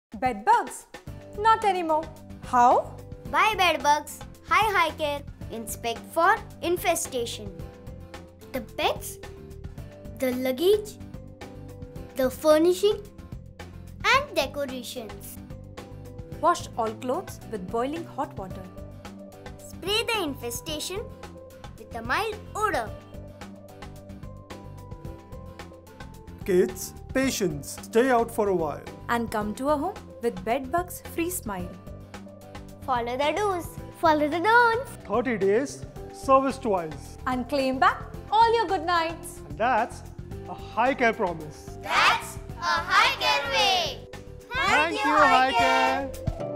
Bedbugs? Not anymore. How? Bye bedbugs. Hi Hicare. Inspect for infestation. The pets, the luggage, the furnishing and decorations. Wash all clothes with boiling hot water. Spray the infestation with a mild odor. Kids, patience. Stay out for a while. And come to a home with bedbugs free smile. Follow the do's. Follow the don'ts. 30 days, service twice. And claim back all your good nights. And that's a Hicare promise. That's a Hicare way. Thank you, Hicare.